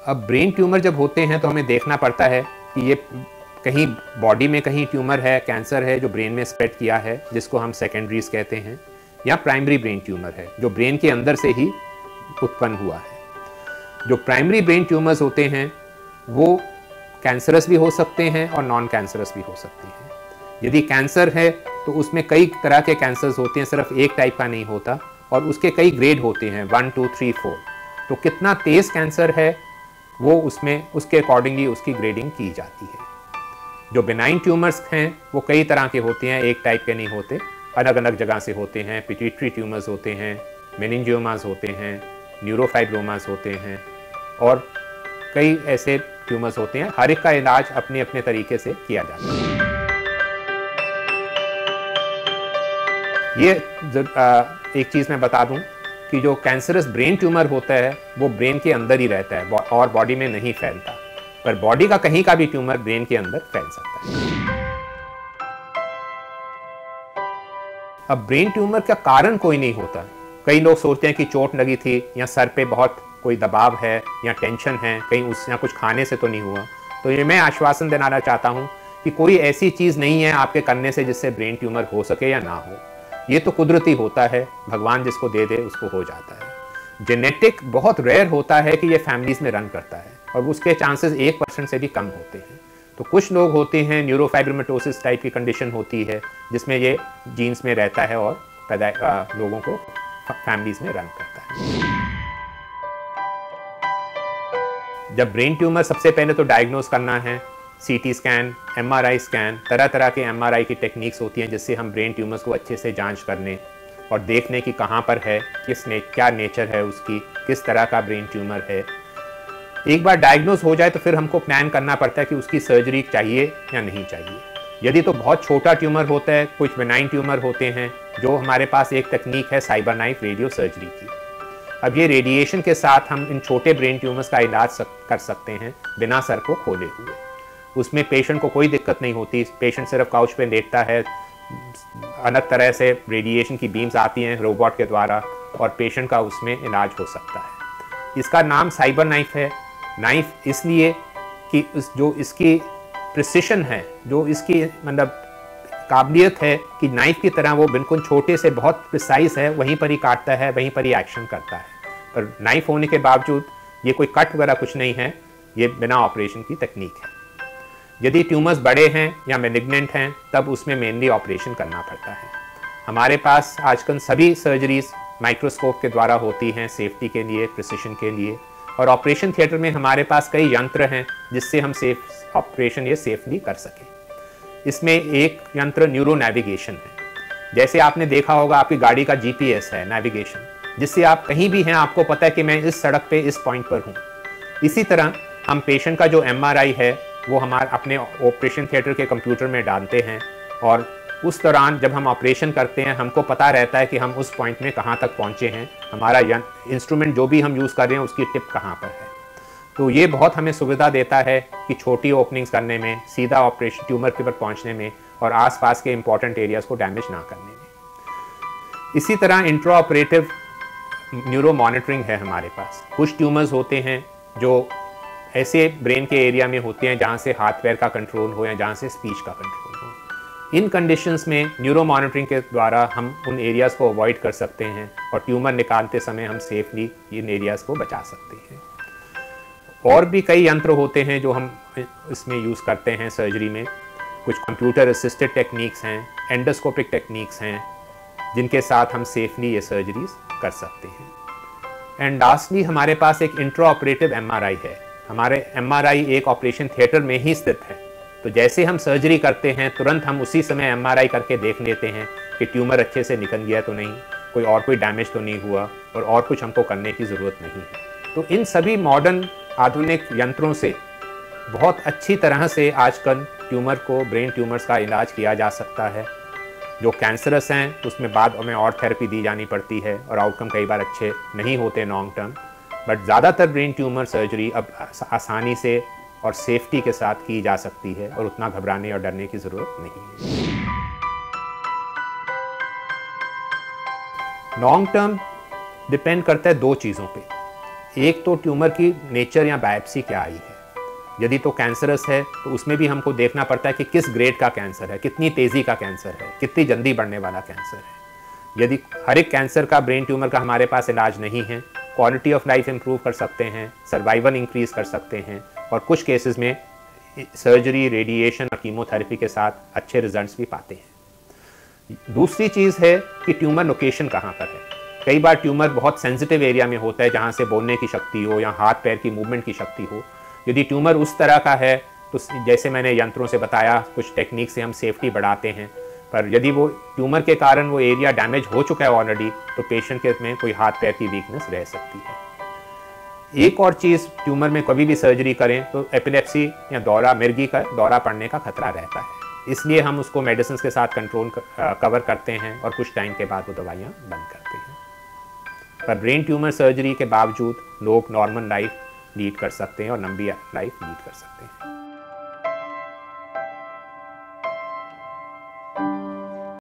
अब brain tumour जब होते हैं तो हमें देखना पड़ता है कि ये कहीं बॉडी में कहीं ट्यूमर है, कैंसर है जो ब्रेन में स्प्रेड किया है, जिसको हम सेकेंडरीज कहते हैं, या प्राइमरी ब्रेन ट्यूमर है जो ब्रेन के अंदर से ही उत्पन्न हुआ है। जो प्राइमरी ब्रेन ट्यूमर्स होते हैं वो कैंसरस भी हो सकते हैं और नॉन कैंसरस भी हो सकते हैं। यदि कैंसर है तो उसमें कई तरह के कैंसर्स होते हैं, सिर्फ एक टाइप का नहीं होता, और उसके कई ग्रेड होते हैं, 1, 2, 3, 4। तो कितना तेज कैंसर है वो उसमें उसके अकॉर्डिंगली उसकी ग्रेडिंग की जाती है। जो बिनाइन ट्यूमर्स हैं वो कई तरह के होते हैं, एक टाइप के नहीं होते, अलग अलग जगह से होते हैं। पिट्यूटरी ट्यूमर्स होते हैं, मेनिंजियोमास होते हैं, न्यूरोफाइब्रोमास होते हैं, और कई ऐसे ट्यूमर्स होते हैं। हर एक का इलाज अपने अपने तरीके से किया जाता है। ये एक चीज़ मैं बता दूं कि जो कैंसरस ब्रेन ट्यूमर होता है वो ब्रेन के अंदर ही रहता है और बॉडी में नहीं फैलता, पर बॉडी का कहीं का भी ट्यूमर ब्रेन के अंदर फैल सकता है। अब ब्रेन ट्यूमर का कारण कोई नहीं होता। कई लोग सोचते हैं कि चोट लगी थी या सर पे बहुत कोई दबाव है या टेंशन है, कहीं उस या कुछ खाने से तो नहीं हुआ। तो ये मैं आश्वासन दिलाना चाहता हूँ कि कोई ऐसी चीज़ नहीं है आपके करने से जिससे ब्रेन ट्यूमर हो सके या ना हो। ये तो कुदरती होता है, भगवान जिसको दे दे उसको हो जाता है। जेनेटिक बहुत रेयर होता है कि ये फैमिलीज में रन करता है, और उसके चांसेस 1% से भी कम होते हैं। तो कुछ लोग होते हैं, न्यूरोफाइब्रोमेटोसिस टाइप की कंडीशन होती है जिसमें ये जीन्स में रहता है और लोगों को फैमिलीज में रन करता है। जब ब्रेन ट्यूमर सबसे पहले तो डायग्नोज करना है, सीटी स्कैन, एमआरआई स्कैन, तरह तरह के एमआरआई की टेक्निक्स होती हैं जिससे हम ब्रेन ट्यूमर्स को अच्छे से जांच करने और देखने कि कहाँ पर है, क्या नेचर है उसकी, किस तरह का ब्रेन ट्यूमर है। एक बार डायग्नोज हो जाए तो फिर हमको प्लान करना पड़ता है कि उसकी सर्जरी चाहिए या नहीं चाहिए। यदि तो बहुत छोटा ट्यूमर होता है, कुछ बेनाइन ट्यूमर होते हैं, जो हमारे पास एक तकनीक है साइबर नाइफ रेडियो सर्जरी की। अब ये रेडिएशन के साथ हम इन छोटे ब्रेन ट्यूमर्स का इलाज कर सकते हैं बिना सर को खोले हुए। उसमें पेशेंट को कोई दिक्कत नहीं होती, पेशेंट सिर्फ काउच पे लेटता है, अलग तरह से रेडिएशन की बीम्स आती हैं रोबोट के द्वारा, और पेशेंट का उसमें इलाज हो सकता है। इसका नाम साइबर नाइफ है। नाइफ इसलिए कि जो इसकी प्रिसिशन है, जो इसकी मतलब काबिलियत है कि नाइफ की तरह वो बिल्कुल छोटे से बहुत प्रिसाइज है, वहीं पर ही काटता है, वहीं पर ही एक्शन करता है। पर नाइफ होने के बावजूद ये कोई कट वगैरह कुछ नहीं है, ये बिना ऑपरेशन की तकनीक है। यदि ट्यूमर्स बड़े हैं या मैलिग्नेंट हैं तब उसमें मेनली ऑपरेशन करना पड़ता है। हमारे पास आजकल सभी सर्जरीज माइक्रोस्कोप के द्वारा होती हैं, सेफ्टी के लिए, प्रिसिशन के लिए, और ऑपरेशन थिएटर में हमारे पास कई यंत्र हैं जिससे हम ऑपरेशन ये सेफली कर सकें। इसमें एक यंत्र न्यूरो नेविगेशन है। जैसे आपने देखा होगा आपकी गाड़ी का जीपीएस है, नेविगेशन, जिससे आप कहीं भी हैं आपको पता है कि मैं इस सड़क पे इस पॉइंट पर हूँ। इसी तरह हम पेशेंट का जो एमआरआई है वो हमारे अपने ऑपरेशन थिएटर के कंप्यूटर में डालते हैं, और उस दौरान जब हम ऑपरेशन करते हैं हमको पता रहता है कि हम उस पॉइंट में कहाँ तक पहुँचे हैं, हमारा इंस्ट्रूमेंट जो भी हम यूज़ कर रहे हैं उसकी टिप कहाँ पर है। तो ये बहुत हमें सुविधा देता है कि छोटी ओपनिंग्स करने में, सीधा ऑपरेशन ट्यूमर के पर पहुँचने में, और आसपास के इंपॉर्टेंट एरियाज़ को डैमेज ना करने में। इसी तरह इंट्रा ऑपरेटिव न्यूरो मॉनिटरिंग है हमारे पास। कुछ ट्यूमर्स होते हैं जो ऐसे ब्रेन के एरिया में होते हैं जहाँ से हाथ पैर का कंट्रोल हो या जहाँ से स्पीच का कंट्रोल हो। इन कंडीशंस में न्यूरो मॉनिटरिंग के द्वारा हम उन एरियाज़ को अवॉइड कर सकते हैं, और ट्यूमर निकालते समय हम सेफली इन एरियाज़ को बचा सकते हैं। और भी कई यंत्र होते हैं जो हम इसमें यूज़ करते हैं सर्जरी में। कुछ कंप्यूटर असिस्टेड टेक्निक्स हैं, एंडोस्कोपिक टेक्निक्स हैं, जिनके साथ हम सेफली ये सर्जरीज कर सकते हैं। एंड लास्टली हमारे पास एक इंट्रा ऑपरेटिव एमआरआई है। हमारे एमआरआई एक ऑपरेशन थिएटर में ही स्थित है, तो जैसे हम सर्जरी करते हैं तुरंत हम उसी समय एमआरआई करके देख लेते हैं कि ट्यूमर अच्छे से निकल गया तो नहीं, कोई डैमेज तो नहीं हुआ, और कुछ हमको करने की ज़रूरत नहीं है। तो इन सभी मॉडर्न आधुनिक यंत्रों से बहुत अच्छी तरह से आजकल ट्यूमर को, ब्रेन ट्यूमर्स का इलाज किया जा सकता है। जो कैंसरस हैं उसमें बाद में और थेरेपी दी जानी पड़ती है, और आउटकम कई बार अच्छे नहीं होते लॉन्ग टर्म, बट ज़्यादातर ब्रेन ट्यूमर सर्जरी अब आसानी से और सेफ्टी के साथ की जा सकती है, और उतना घबराने और डरने की ज़रूरत नहीं है। लॉन्ग टर्म डिपेंड करता है दो चीज़ों पे। एक तो ट्यूमर की नेचर या बायोप्सी क्या आई है। यदि तो कैंसरस है तो उसमें भी हमको देखना पड़ता है कि किस ग्रेड का कैंसर है, कितनी तेज़ी का कैंसर है, कितनी जल्दी बढ़ने वाला कैंसर है। यदि हर एक कैंसर का, ब्रेन ट्यूमर का हमारे पास इलाज नहीं है, क्वालिटी ऑफ लाइफ इंप्रूव कर सकते हैं, सर्वाइवल इंक्रीज कर सकते हैं और कुछ केसेस में सर्जरी, रेडिएशन और कीमोथेरेपी के साथ अच्छे रिजल्ट्स भी पाते हैं। दूसरी चीज़ है कि ट्यूमर लोकेशन कहाँ पर है। कई बार ट्यूमर बहुत सेंसिटिव एरिया में होता है जहाँ से बोलने की शक्ति हो या हाथ पैर की मूवमेंट की शक्ति हो। यदि ट्यूमर उस तरह का है तो जैसे मैंने यंत्रों से बताया, कुछ टेक्निक से हम सेफ्टी बढ़ाते हैं, पर यदि वो ट्यूमर के कारण वो एरिया डैमेज हो चुका है ऑलरेडी, तो पेशेंट के में कोई हाथ पैर की वीकनेस रह सकती है। एक और चीज़, ट्यूमर में कभी भी सर्जरी करें तो एपिलेप्सी या दौरा, मिर्गी का दौरा पड़ने का खतरा रहता है। इसलिए हम उसको मेडिसिन के साथ कवर करते हैं और कुछ टाइम के बाद वो दवाइयाँ बंद करते हैं। पर ब्रेन ट्यूमर सर्जरी के बावजूद लोग नॉर्मल लाइफ लीड कर सकते हैं और लंबी लाइफ लीड कर सकते हैं।